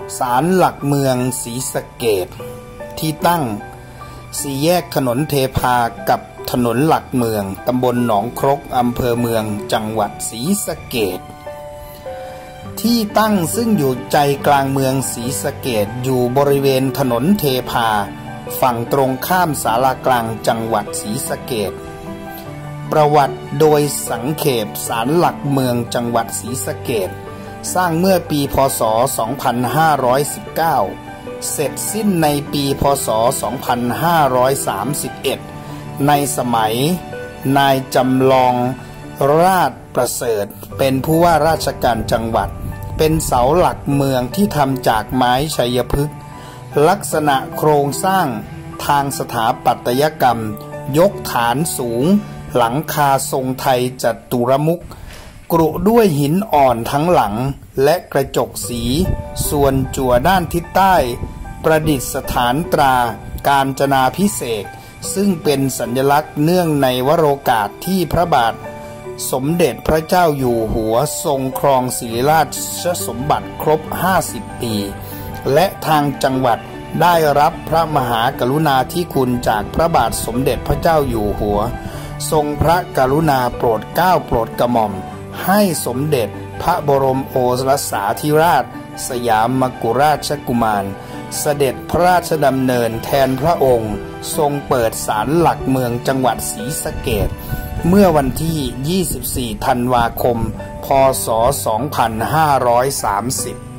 ศาลหลักเมืองศรีสะเกษที่ตั้งสี่แยกถนนเทพากับถนนหลักเมืองตำบลหนองครกอำเภอเมืองจังหวัดศรีสะเกษที่ตั้งซึ่งอยู่ใจกลางเมืองศรีสะเกษอยู่บริเวณถนนเทพาฝั่งตรงข้ามศาลากลางจังหวัดศรีสะเกษประวัติโดยสังเขปศาลหลักเมืองจังหวัดศรีสะเกษสร้างเมื่อปีพ.ศ. 2519 เสร็จสิ้นในปีพ.ศ. 2531 ในสมัยนายจำลองราชประเสริฐเป็นผู้ว่าราชการจังหวัดเป็นเสาหลักเมืองที่ทำจากไม้ชัยพฤกษ์ลักษณะโครงสร้างทางสถาปัตยกรรมยกฐานสูงหลังคาทรงไทยจัตุรมุขกรุด้วยหินอ่อนทั้งหลังและกระจกสีส่วนจั่วด้านทิศใต้ประดิษฐานตรากาญจนาภิเษกซึ่งเป็นสัญลักษณ์เนื่องในวโรกาสที่พระบาทสมเด็จพระเจ้าอยู่หัวทรงครองศิริราชสมบัติครบ50 ปีและทางจังหวัดได้รับพระมหากรุณาธิคุณจากพระบาทสมเด็จพระเจ้าอยู่หัวทรงพระกรุณาโปรดเกล้าโปรดกระหม่อมให้สมเด็จพระบรมโอรสาธิราชสยามกุฎราชกุมารเสด็จพระราชดำเนินแทนพระองค์ทรงเปิดศาลหลักเมืองจังหวัดศรีสะเกษเมื่อวันที่24 ธันวาคม พ.ศ. 2530